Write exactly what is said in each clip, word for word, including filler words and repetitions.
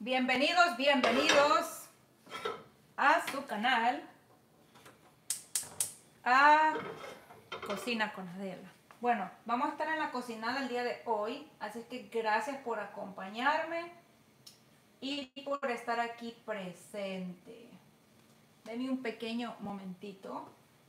Bienvenidos, bienvenidos a su canal, a Cocina con Adela. Bueno, vamos a estar en la cocinada el día de hoy, así que gracias por acompañarme y por estar aquí presente. Denme un pequeño momentito.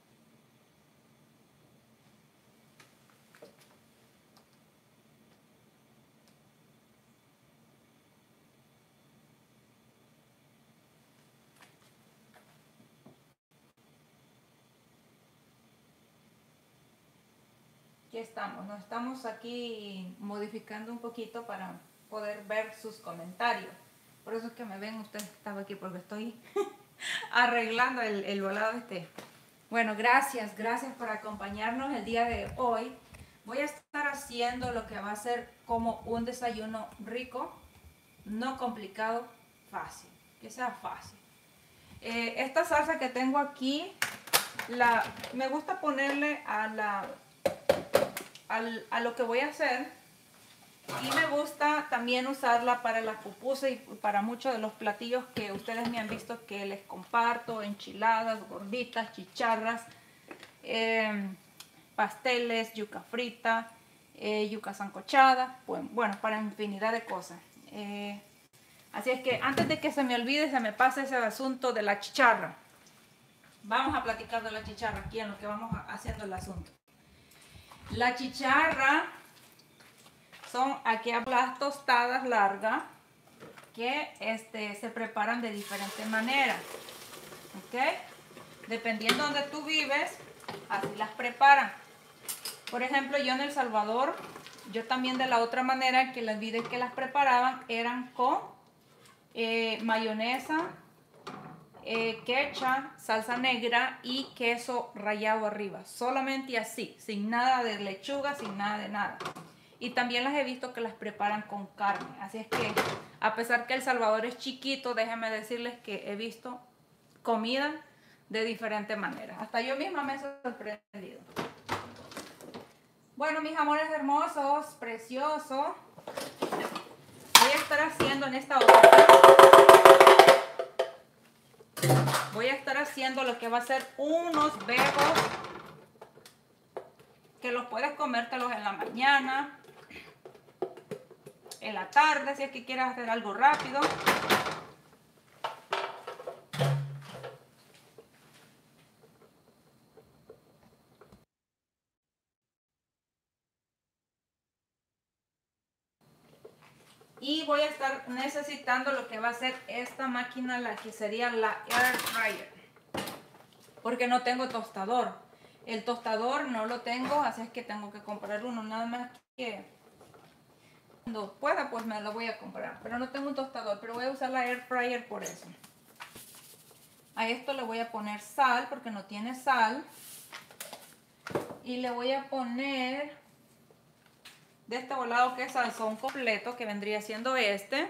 Aquí estamos, nos estamos aquí modificando un poquito para poder ver sus comentarios. Por eso es que me ven ustedes, estaba aquí porque estoy arreglando el, el volado este. Bueno, gracias, gracias por acompañarnos el día de hoy. Voy a estar haciendo lo que va a ser como un desayuno rico, no complicado, fácil, que sea fácil. Eh, esta salsa que tengo aquí, la, me gusta ponerle a la... Al, a lo que voy a hacer, y me gusta también usarla para las pupusas y para muchos de los platillos que ustedes me han visto que les comparto: enchiladas, gorditas, chicharras, eh, pasteles, yuca frita, eh, yuca sancochada, pues, bueno, para infinidad de cosas. Eh, así es que antes de que se me olvide, se me pase ese asunto de la chicharra, vamos a platicar de la chicharra aquí en lo que vamos haciendo el asunto. La chicharra son aquellas las tostadas largas que este, se preparan de diferentes maneras, ¿ok? Dependiendo de donde tú vives, así las preparan. Por ejemplo, yo en El Salvador, yo también de la otra manera que les vi de que las preparaban, eran con eh, mayonesa, Eh, ketchup, salsa negra y queso rallado arriba, solamente así, sin nada de lechuga, sin nada de nada. Y también las he visto que las preparan con carne, así es que a pesar que El Salvador es chiquito, déjenme decirles que he visto comida de diferentes maneras, hasta yo misma me he sorprendido. Bueno, mis amores hermosos, preciosos, voy a estar haciendo en esta ocasión, voy a estar haciendo lo que va a ser unos bebos que los puedes comértelos en la mañana, en la tarde, si es que quieres hacer algo rápido. Y voy a estar necesitando lo que va a ser esta máquina, la que sería la Air Fryer, porque no tengo tostador. El tostador no lo tengo, así es que tengo que comprar uno, nada más que cuando pueda pues me lo voy a comprar, pero no tengo un tostador, pero voy a usar la Air Fryer por eso. A esto le voy a poner sal porque no tiene sal, y le voy a poner de este volado que es salsón completo, que vendría siendo este.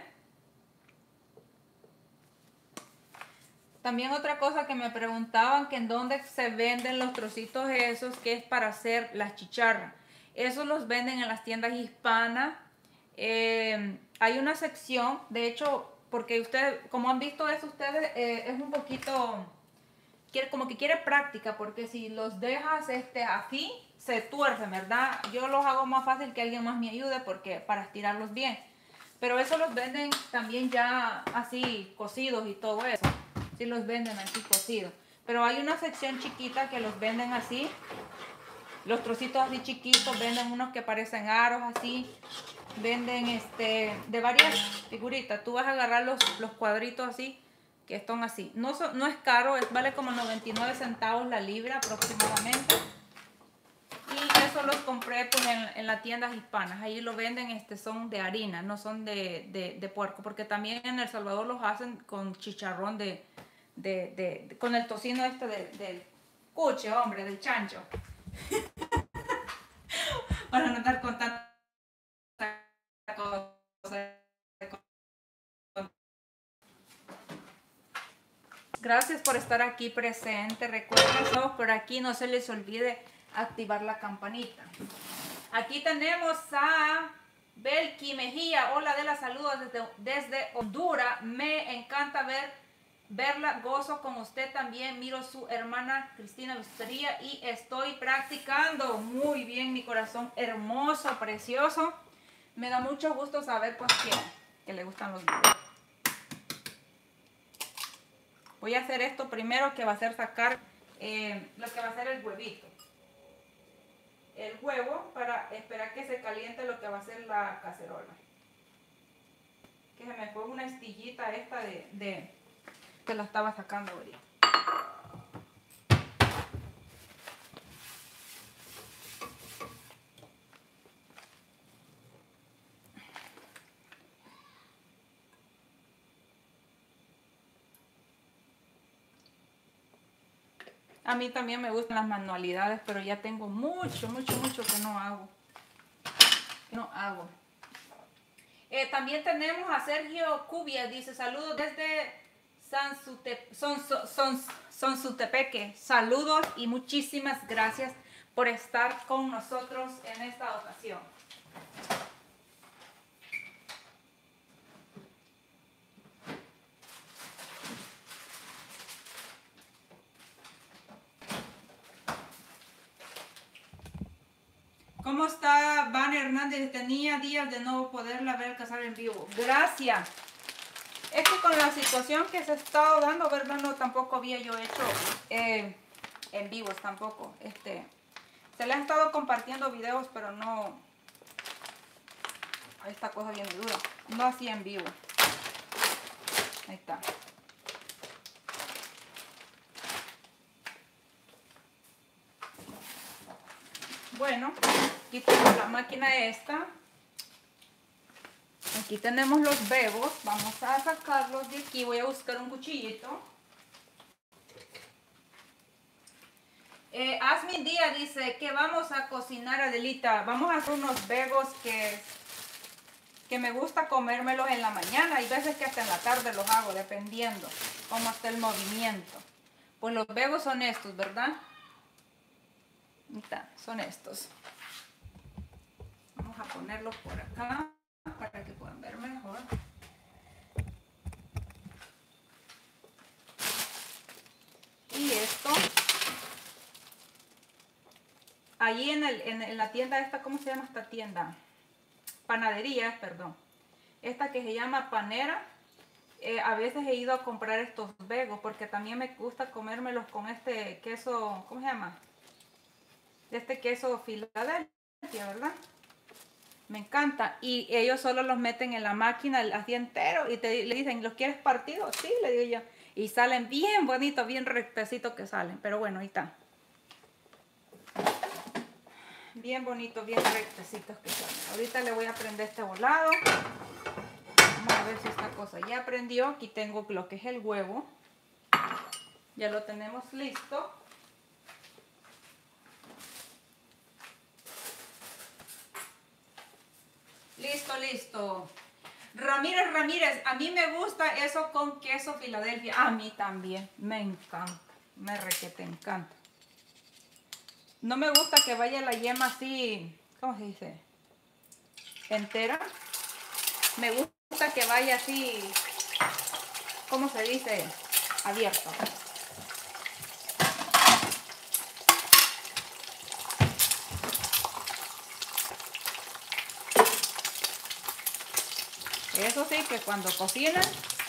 También otra cosa que me preguntaban, que en dónde se venden los trocitos esos que es para hacer las chicharras. Esos los venden en las tiendas hispanas. Eh, hay una sección, de hecho, porque ustedes, como han visto eso ustedes, eh, es un poquito, quiere, como que quiere práctica, porque si los dejas este, así, se tuercen, ¿verdad? Yo los hago más fácil que alguien más me ayude, porque para estirarlos bien. Pero eso los venden también ya así, cocidos y todo eso. Sí los venden así cocidos. Pero hay una sección chiquita que los venden así. Los trocitos así chiquitos, venden unos que parecen aros así. Venden este de varias figuritas. Tú vas a agarrar los, los cuadritos así, que están así. No, so, no es caro, es, vale como noventa y nueve centavos la libra aproximadamente. Y eso los compré pues en, en las tiendas hispanas. Ahí lo venden, este, son de harina, no son de, de, de puerco. Porque también en El Salvador los hacen con chicharrón de, de, de, de con el tocino este de, del cuche, hombre, del chancho. Para no estar con tanta cosa. Gracias por estar aquí presente. Recuerden, por aquí no se les olvide activar la campanita. Aquí tenemos a Bel Melqui Mejía, hola de la saludos desde, desde Honduras. Me encanta ver, verla, gozo con usted también. Miro su hermana Cristina Lustería y estoy practicando. Muy bien, mi corazón hermoso, precioso. Me da mucho gusto saber pues que, que le gustan los videos. Voy a hacer esto primero, que va a ser sacar eh, lo que va a ser el huevito. El huevo para esperar que se caliente lo que va a ser la cacerola. Que se me fue una estillita esta de, de que la estaba sacando ahorita. A mí también me gustan las manualidades, pero ya tengo mucho, mucho, mucho que no hago. No hago. Eh, también tenemos a Sergio Cubia, dice saludos desde Sonsute- Son, Son, Son, Sonsutepeque. Saludos y muchísimas gracias por estar con nosotros en esta ocasión. ¿Cómo está Van Hernández? Tenía días de no poderla ver casar en vivo. Gracias. Es que con la situación que se ha estado dando, ¿verdad? No, tampoco había yo hecho eh, en vivos tampoco. Este, se le ha estado compartiendo videos, pero no... Esta cosa viene dura. No hacía en vivo. Ahí está. Bueno, aquí tengo la máquina esta. Aquí tenemos los bebos. Vamos a sacarlos de aquí. Voy a buscar un cuchillito. Eh, Asmin Díaz dice que vamos a cocinar, Adelita. Vamos a hacer unos bebos que, que me gusta comérmelos en la mañana. Hay veces que hasta en la tarde los hago, dependiendo cómo está el movimiento. Pues los bebos son estos, ¿verdad? Ahí está, son estos. Vamos a ponerlos por acá para que puedan ver mejor. Y esto, allí en, el, en, en la tienda esta, ¿cómo se llama esta tienda? Panadería, perdón. Esta que se llama Panera. Eh, a veces he ido a comprar estos begos porque también me gusta comérmelos con este queso, ¿cómo se llama? Este queso Filadelfia, ¿verdad? Me encanta. Y ellos solo los meten en la máquina así entero y te, le dicen, ¿los quieres partidos? Sí, le digo yo. Y salen bien bonitos, bien rectecitos que salen. Pero bueno, ahí está. Bien bonitos, bien rectecitos que salen. Ahorita le voy a prender este volado. Vamos a ver si esta cosa ya prendió. Aquí tengo lo que es el huevo. Ya lo tenemos listo. Listo, listo. Ramírez, Ramírez, a mí me gusta eso con queso Filadelfia. A mí también, me encanta. Me re que te encanta. No me gusta que vaya la yema así, ¿cómo se dice? Entera. Me gusta que vaya así, ¿cómo se dice? Abierto. Eso sí, que cuando cocinan,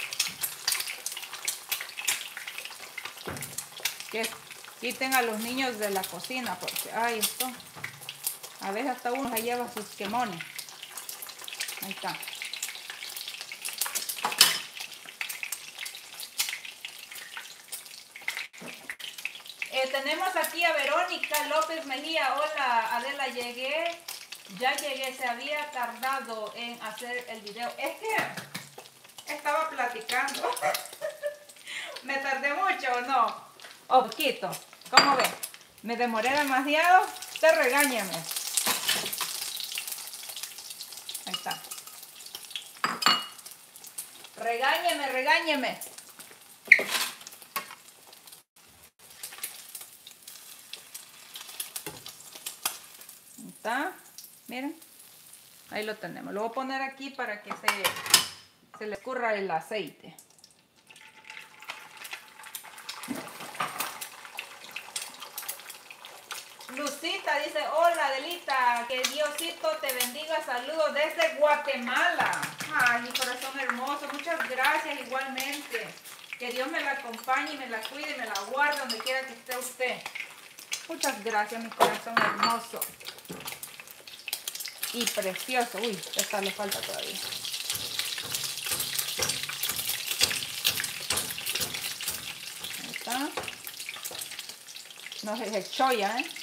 que quiten a los niños de la cocina, porque, ay, esto, a veces hasta uno se lleva sus quemones. Ahí está. Eh, tenemos aquí a Verónica López Mejía. Hola, Adela, llegué. Ya llegué, se había tardado en hacer el video. Es que estaba platicando. ¿Me tardé mucho o no? O poquito. ¿Cómo ves? ¿Me demoré demasiado? Te regáñeme. Ahí está. Regáñeme, regáñeme. Ahí está. Miren. Ahí lo tenemos. Lo voy a poner aquí para que se, se le escurra el aceite. Lucita dice, hola Adelita, que Diosito te bendiga, saludos desde Guatemala. Ay, mi corazón hermoso, muchas gracias igualmente. Que Dios me la acompañe y me la cuide y me la guarde donde quiera que esté usted. Muchas gracias, mi corazón hermoso. Y precioso. Uy, esta le falta todavía. Ahí está. No se echó ya, ¿eh?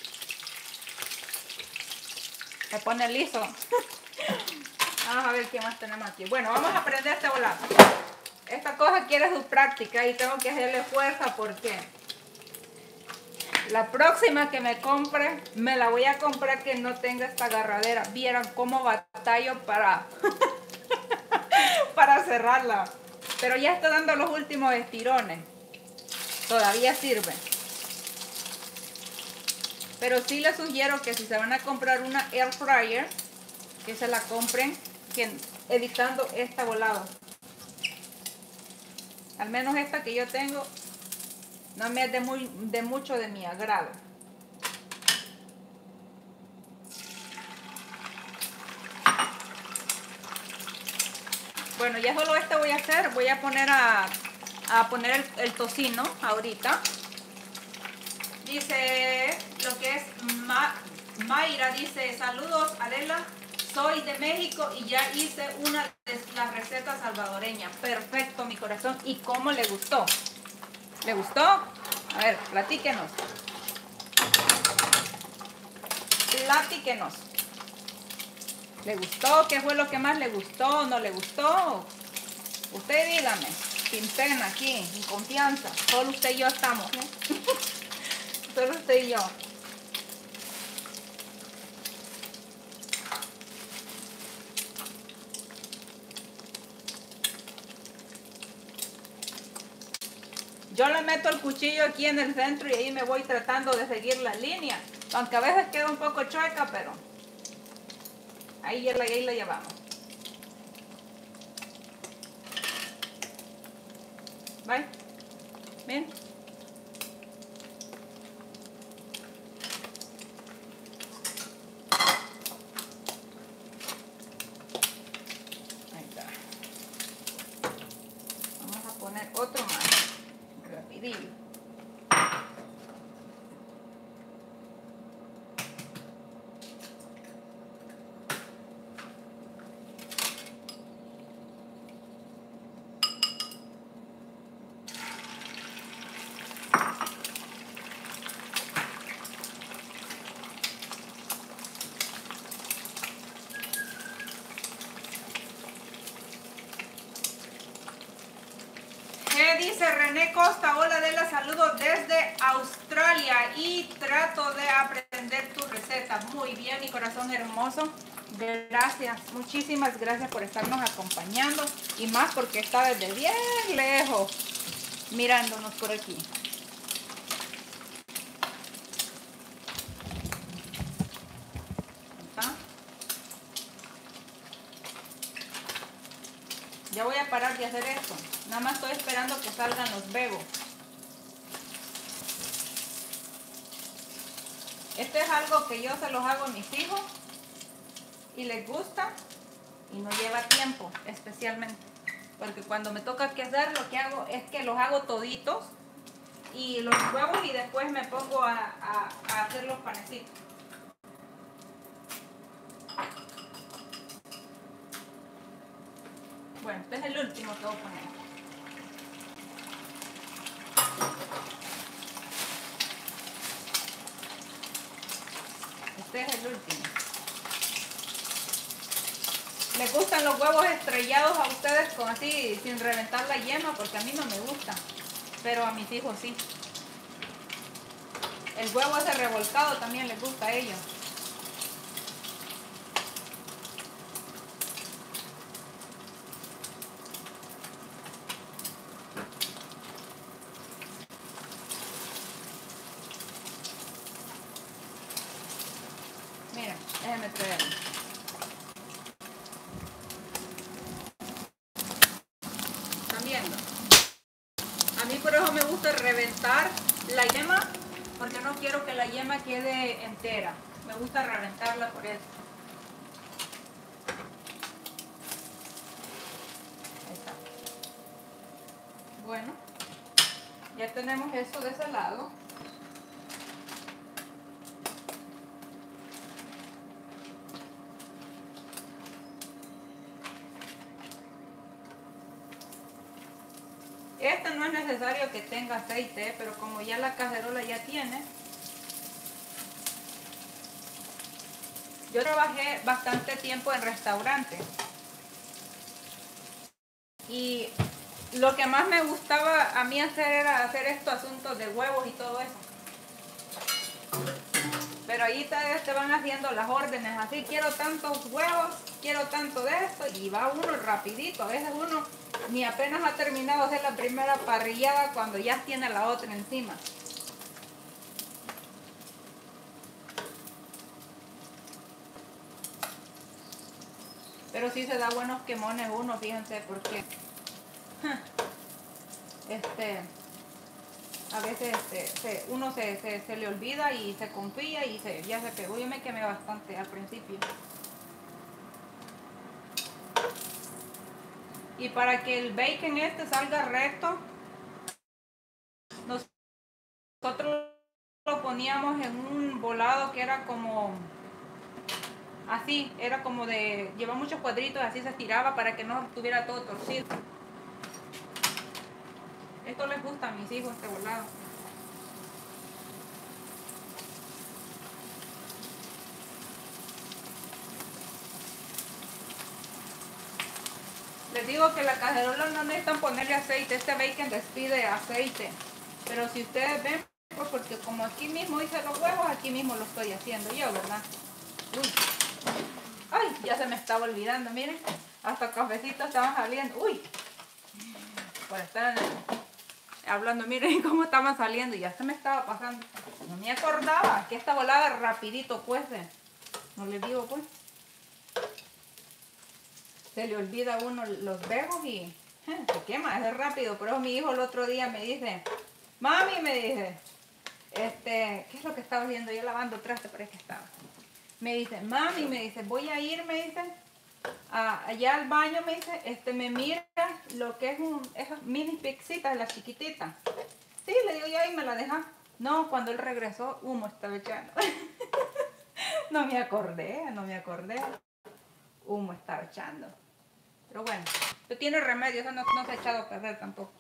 Se pone liso. Vamos a ver qué más tenemos aquí. Bueno, vamos a aprender este volar. Esta cosa quiere su práctica y tengo que hacerle fuerza porque la próxima que me compre, me la voy a comprar que no tenga esta agarradera. Vieran cómo batallo para, para cerrarla. Pero ya está dando los últimos estirones. Todavía sirve. Pero sí les sugiero que si se van a comprar una air fryer, que se la compren que, evitando esta volada. Al menos esta que yo tengo no me es de, muy, de mucho de mi agrado. Bueno, ya solo esto voy a hacer. Voy a poner a, a poner el, el tocino ahorita. Dice lo que es Ma, Mayra, dice saludos Adela, soy de México y ya hice una de las recetas salvadoreñas. Perfecto, mi corazón. ¿Y cómo le gustó? ¿Le gustó? A ver, platíquenos. Platíquenos. ¿Le gustó? ¿Qué fue lo que más le gustó? ¿No le gustó? Usted dígame, sin pena aquí, en confianza. Solo usted y yo estamos, ¿eh? Solo usted y yo. Yo le meto el cuchillo aquí en el centro y ahí me voy tratando de seguir la línea. Aunque a veces queda un poco chueca, pero ahí, ahí la llevamos. ¿Ven? ¿Ven? Ahí está. Vamos a poner otro más. Rapidillo. Dice René Costa, hola Adela, saludos desde Australia y trato de aprender tu receta. Muy bien, mi corazón hermoso. Gracias, muchísimas gracias por estarnos acompañando y más porque está desde bien lejos mirándonos por aquí. ¿Está? Ya voy a parar de hacer esto. Nada más estoy esperando que salgan los bebos. Esto es algo que yo se los hago a mis hijos y les gusta y no lleva tiempo especialmente. Porque cuando me toca que hacer, lo que hago es que los hago toditos y los huevos y después me pongo a, a, a hacer los panecitos. Bueno, este es el último que voy a poner. Este es el último. ¿Les gustan los huevos estrellados a ustedes con así, sin reventar la yema? Porque a mí no me gustan, pero a mis hijos sí. El huevo ese revolcado también les gusta a ellos. Miren, déjenme traerlo. quiero que la yema quede entera. Me gusta reventarla por eso. Ahí está. Bueno, ya tenemos esto de ese lado. Esta no es necesario que tenga aceite, pero como ya la cacerola ya tiene. Yo trabajé bastante tiempo en restaurante. Y lo que más me gustaba a mí hacer era hacer estos asuntos de huevos y todo eso. Pero ahí te, te van haciendo las órdenes, así quiero tantos huevos, quiero tanto de esto, y va uno rapidito. A veces uno ni apenas ha terminado de hacer la primera parrillada cuando ya tiene la otra encima. Pero sí se da buenos quemones uno, fíjense, porque este, a veces este, se, uno se, se, se le olvida y se confía y se, ya se pegó. Yo me quemé bastante al principio. Y para que el bacon este salga recto, nosotros lo poníamos en un volado que era como así, era como de llevar muchos cuadritos, así se estiraba para que no estuviera todo torcido. Esto les gusta a mis hijos, este volado. Les digo que la cacerola no necesitan ponerle aceite, este bacon despide aceite. Pero si ustedes ven, pues porque como aquí mismo hice los huevos, aquí mismo lo estoy haciendo yo, ¿verdad? Uy. Ay, ya se me estaba olvidando, miren. Hasta cafecito estaban saliendo. Uy. Por estar hablando, miren cómo estaban saliendo. Ya se me estaba pasando. No me acordaba que esta volada rapidito cuece. No les digo pues. Se le olvida a uno los bejos y eh, se quema, es rápido. Pero mi hijo el otro día me dice, mami, me dice, este, ¿qué es lo que estaba haciendo? Yo lavando traste, parece que estaba. Me dice, mami, me dice, voy a ir, me dice, a, allá al baño, me dice, este, me mira lo que es un, esas mini pixitas, las chiquititas. Sí, le digo yo, ahí me la deja. No, cuando él regresó, humo estaba echando. No me acordé, no me acordé. Humo estaba echando. Pero bueno, no tiene remedio, eso no, no se ha echado a perder tampoco.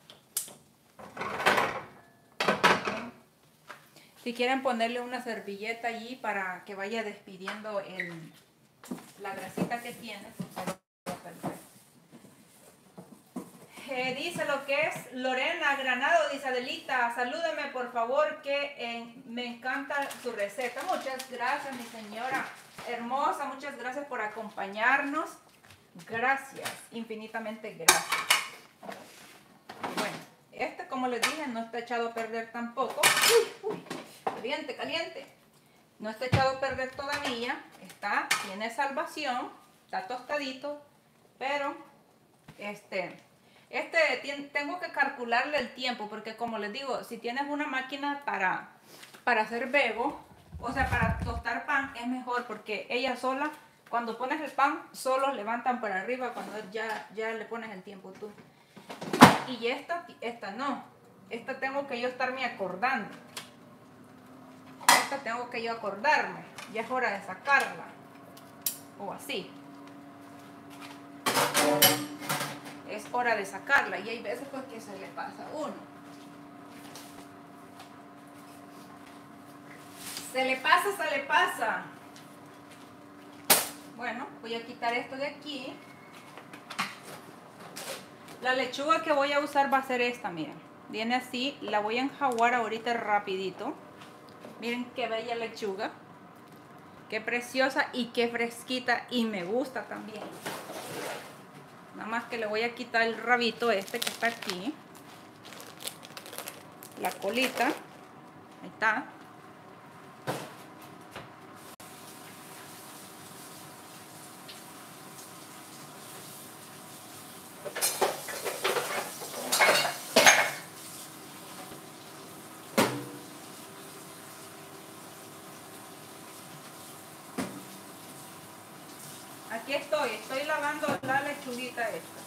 Si quieren ponerle una servilleta allí para que vaya despidiendo el, la grasita que tiene, eh, dice lo que es Lorena Granado, dice Adelita, salúdame por favor que eh, me encanta su receta. Muchas gracias, mi señora hermosa, muchas gracias por acompañarnos. Gracias, infinitamente gracias. Bueno, este como les dije no está echado a perder tampoco. Uy, uy, caliente, caliente. No está echado a perder todavía. Está, tiene salvación, está tostadito, pero este, este tiene, tengo que calcularle el tiempo porque como les digo, si tienes una máquina para, para hacer bebo, o sea, para tostar pan es mejor porque ella sola, cuando pones el pan, solo levantan para arriba cuando ya, ya le pones el tiempo tú. Y esta, esta no. Esta tengo que yo estarme acordando. Esta tengo que yo acordarme. Ya es hora de sacarla. O así. Es hora de sacarla. Y hay veces pues que se le pasa a uno. Se le pasa, se le pasa. Bueno, voy a quitar esto de aquí. La lechuga que voy a usar va a ser esta, miren. Viene así, la voy a enjaguar ahorita rapidito. Miren qué bella lechuga. Qué preciosa y qué fresquita y me gusta también. Nada más que le voy a quitar el rabito este que está aquí. La colita. Ahí está. aquí estoy, estoy lavando la lechuguita esta.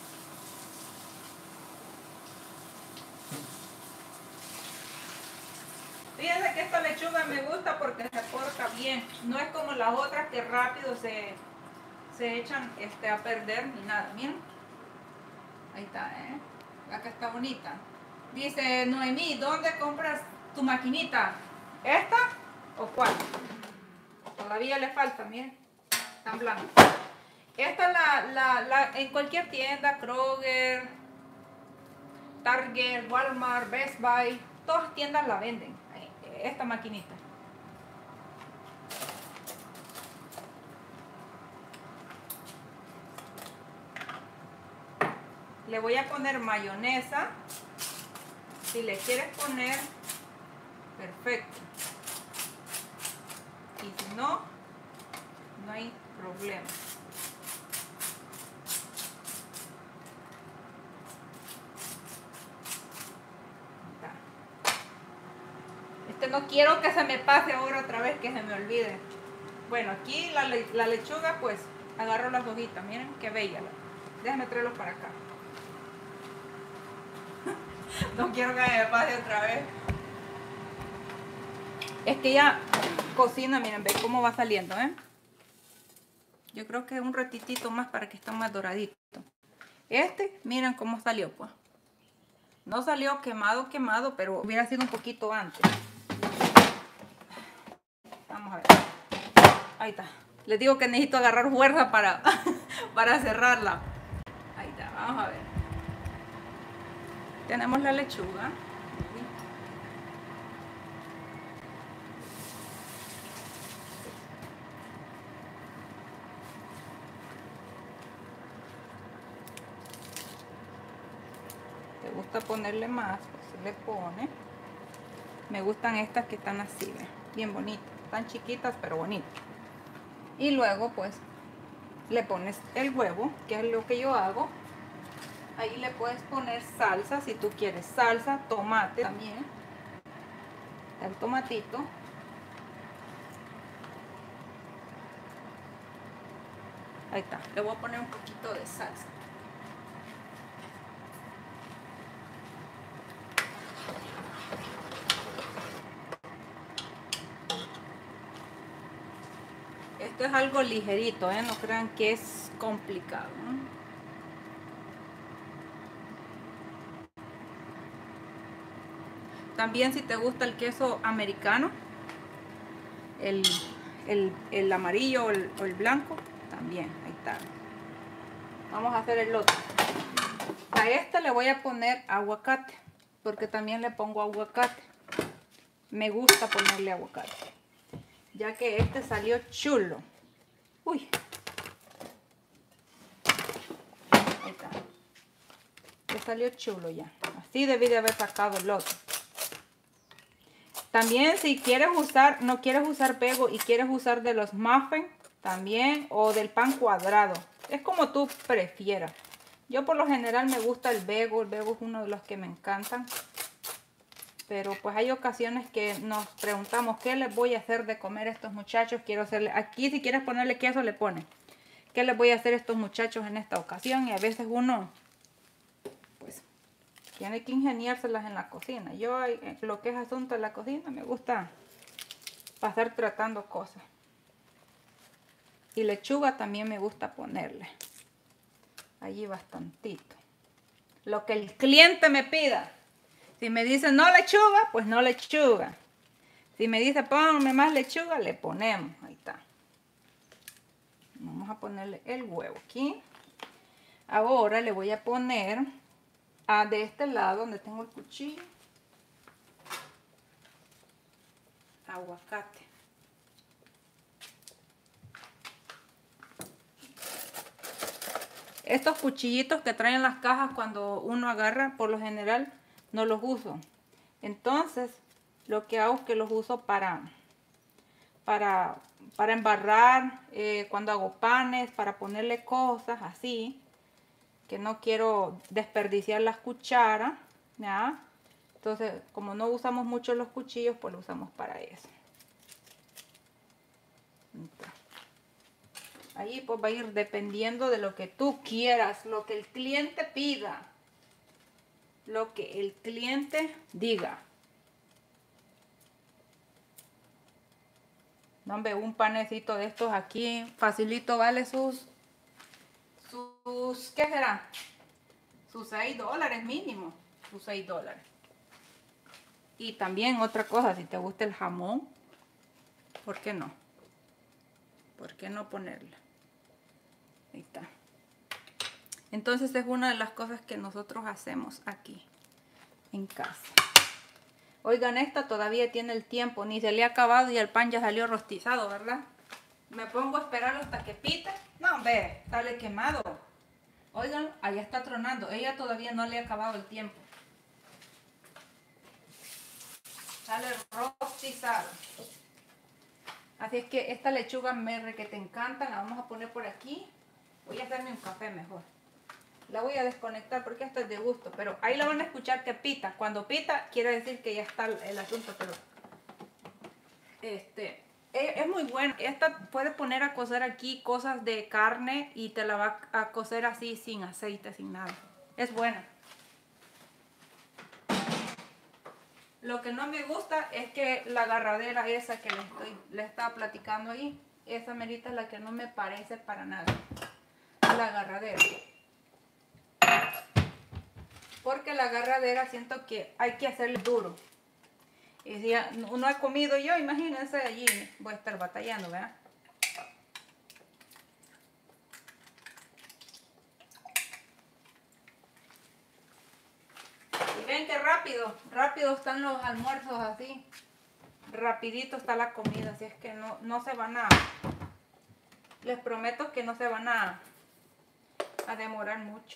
Fíjense que esta lechuga me gusta porque se corta bien. No es como las otras que rápido se, se echan este, a perder ni nada. Miren. Ahí está, ¿eh? Acá está bonita. Dice Noemí, ¿dónde compras tu maquinita? ¿Esta o cuál? Todavía le falta, miren. Están blancos. Esta la, la, la, en cualquier tienda, Kroger, Target, Walmart, Best Buy, todas tiendas la venden. Esta maquinita. Le voy a poner mayonesa. Si le quieres poner, perfecto. Y si no, no hay problema. Este no quiero que se me pase ahora otra vez, que se me olvide. Bueno, aquí la, la lechuga, pues agarro las hojitas. Miren qué bella. Déjame traerlo para acá. No quiero que me pase otra vez. Es que ya cocina, miren, ve cómo va saliendo, ¿eh? Yo creo que un ratitito más para que esté más doradito. Este, miren cómo salió, pues. No salió quemado, quemado, pero hubiera sido un poquito antes. Vamos a ver. Ahí está. Les digo que necesito agarrar fuerza para, para cerrarla. Ahí está, vamos a ver. Tenemos la lechuga. ¿Te gusta ponerle más? Pues se le pone. Me gustan estas que están así, ¿ves? Bien bonitas. Están chiquitas pero bonitas. Y luego pues le pones el huevo, que es lo que yo hago. Ahí le puedes poner salsa si tú quieres. Salsa, tomate también. El tomatito. Ahí está. Le voy a poner un poquito de salsa. Esto es algo ligerito, ¿eh? No crean que es complicado, ¿no? También si te gusta el queso americano, el, el, el amarillo o el, o el blanco, también, ahí está. Vamos a hacer el otro. A este le voy a poner aguacate, porque también le pongo aguacate. Me gusta ponerle aguacate, ya que este salió chulo. Uy. Ahí está. Este salió chulo ya. Así debí de haber sacado el otro. También si quieres usar, no quieres usar pego y quieres usar de los muffins también, o del pan cuadrado. Es como tú prefieras. Yo por lo general me gusta el vego. El vego es uno de los que me encantan. Pero pues hay ocasiones que nos preguntamos qué les voy a hacer de comer a estos muchachos. Quiero hacerle, aquí si quieres ponerle queso le pones. ¿Qué les voy a hacer a estos muchachos en esta ocasión? Y a veces uno pues tiene que ingeniárselas en la cocina. Yo lo que es asunto de la cocina me gusta pasar tratando cosas. Y lechuga también me gusta ponerle. Allí bastantito. Lo que el cliente me pida. Si me dice no lechuga, pues no lechuga. Si me dice ponme más lechuga, le ponemos. Ahí está. Vamos a ponerle el huevo aquí. Ahora le voy a poner a de este lado donde tengo el cuchillo. Aguacate. Estos cuchillitos que traen las cajas cuando uno agarra, por lo general no los uso. Entonces, lo que hago es que los uso para, para, para embarrar, eh, cuando hago panes, para ponerle cosas así, que no quiero desperdiciar las cucharas, ¿ya? Entonces, como no usamos mucho los cuchillos, pues lo usamos para eso. Entonces, Ahí pues va a ir dependiendo de lo que tú quieras, lo que el cliente pida, lo que el cliente diga. No, hombre, un panecito de estos aquí, facilito, vale sus, sus, ¿qué será? Sus seis dólares mínimo, sus seis dólares. Y también otra cosa, si te gusta el jamón, ¿por qué no? ¿Por qué no ponerle? Ahí está. Entonces es una de las cosas que nosotros hacemos aquí en casa. Oigan, esta todavía tiene el tiempo, ni se le ha acabado y el pan ya salió rostizado, ¿verdad? Me pongo a esperarlo hasta que pite. No, hombre, sale quemado. Oigan, allá está tronando. Ella todavía no le ha acabado el tiempo. Sale rostizado. Así es que esta lechuga merre que te encanta, la vamos a poner por aquí. Voy a hacerme un café mejor. La voy a desconectar porque esto es de gusto, pero ahí la van a escuchar que pita. Cuando pita quiere decir que ya está el asunto, pero este es, es muy bueno. Esta puede poner a cocer aquí cosas de carne y te la va a cocer así sin aceite, sin nada. Es buena. Lo que no me gusta es que la agarradera esa que le, estoy, le estaba platicando ahí, esa merita es la que no me parece para nada. La agarradera. Porque la agarradera siento que hay que hacerle duro. Y si no he comido yo, imagínense, allí voy a estar batallando, ¿verdad? Y ven que rápido, rápido están los almuerzos así. Rapidito está la comida, así es que no, no se van a... Les prometo que no se van a, a demorar mucho.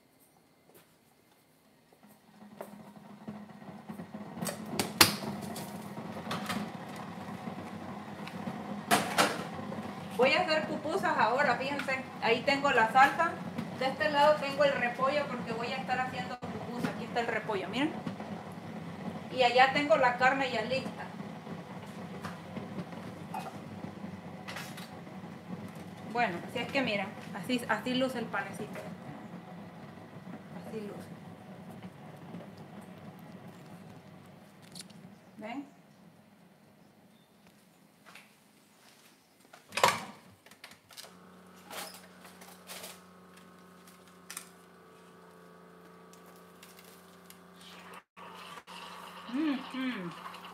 Voy a hacer pupusas ahora, fíjense. Ahí tengo la salsa. De este lado tengo el repollo porque voy a estar haciendo pupusas. Aquí está el repollo, miren. Y allá tengo la carne ya lista. Bueno, así es que miren, así, así luce el panecito. Así luce. ¿Ven? Mm-hmm.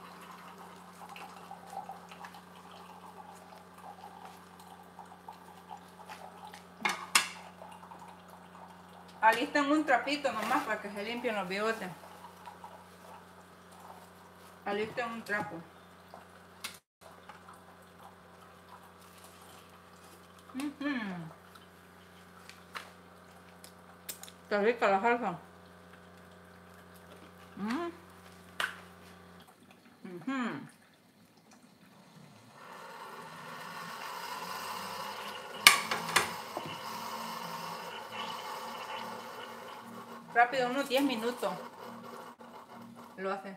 Alisten un trapito nomás para que se limpien los bigotes. Alisten un trapo. Mm-hmm. Qué rica la salsa. Mm. Mm-hmm. Rápido, unos diez minutos lo hace.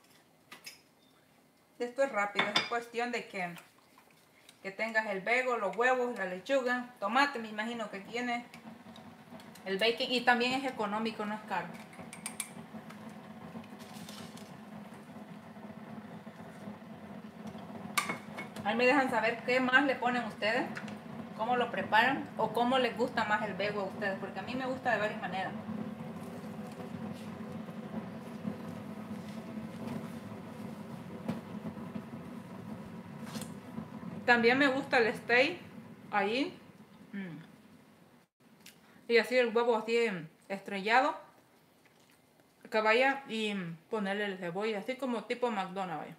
Esto es rápido, es cuestión de que, que tengas el vego, los huevos, la lechuga, tomate, me imagino que tiene, el bacon, y también es económico, no es caro. Ahí me dejan saber qué más le ponen ustedes, cómo lo preparan o cómo les gusta más el vego a ustedes, porque a mí me gusta de varias maneras. También me gusta el steak ahí. Mm. Y así el huevo así estrellado. Que vaya y ponerle el cebolla, así como tipo McDonald's. Vaya.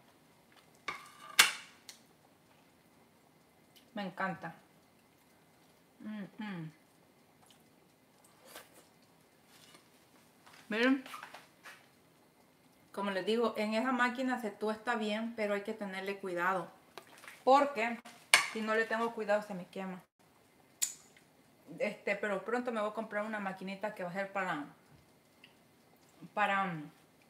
Me encanta. Mm, mm. Miren, como les digo, en esa máquina se tuesta bien, pero hay que tenerle cuidado. Porque si no le tengo cuidado se me quema. Este, pero pronto me voy a comprar una maquinita que va a ser para, para,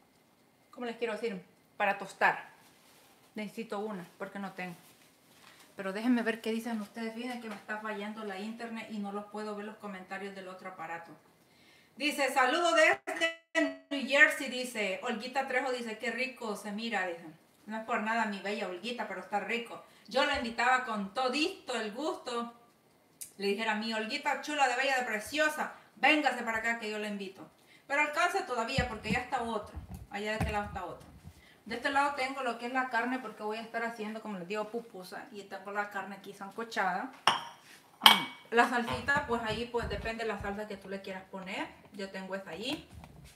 ¿cómo les quiero decir? Para tostar. Necesito una, porque no tengo. Pero déjenme ver qué dicen ustedes. Fíjense que me está fallando la internet y no los puedo ver los comentarios del otro aparato. Dice, saludo desde New Jersey, dice. Olguita Trejo dice, qué rico se mira, dice. No es por nada mi bella Olguita, pero está rico. Yo la invitaba con todito el gusto. Le dijera, mi Olguita chula, de bella, de preciosa, véngase para acá que yo la invito. Pero alcance todavía porque ya está otro. Allá de este lado está otro. De este lado tengo lo que es la carne porque voy a estar haciendo, como les digo, pupusa. Y tengo la carne aquí sancochada. La salsita, pues ahí pues depende de la salsa que tú le quieras poner. Yo tengo esa allí.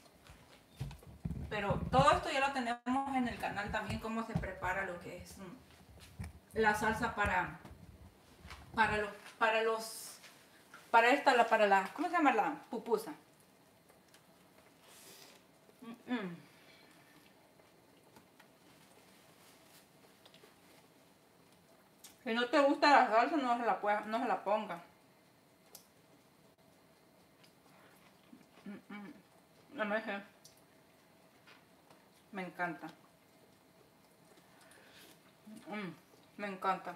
Pero todo esto ya lo tenemos en el canal también, cómo se prepara lo que es la salsa para para los para los para esta la para la ¿cómo se llama? La pupusa. Mm -mm. Si no te gusta la salsa, no se la, pueda, no se la ponga. Mm -mm. No me deje. Me encanta. Mm, me encanta.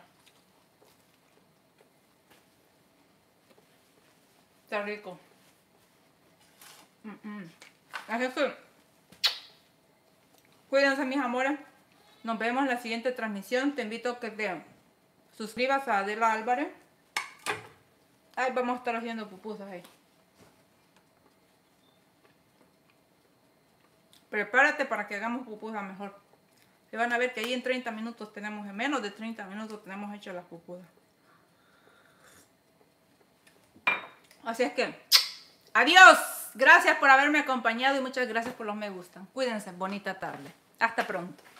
Está rico. Mm -mm. Así que, cuídense mis amores. Nos vemos en la siguiente transmisión. Te invito a que te suscribas a Adela Álvarez. Ahí vamos a estar haciendo pupusas ahí. Prepárate para que hagamos pupusas mejor. Se van a ver que ahí en treinta minutos tenemos, en menos de treinta minutos tenemos hechas las pupusas. Así es que, adiós. Gracias por haberme acompañado y muchas gracias por los me gusta. Cuídense, bonita tarde. Hasta pronto.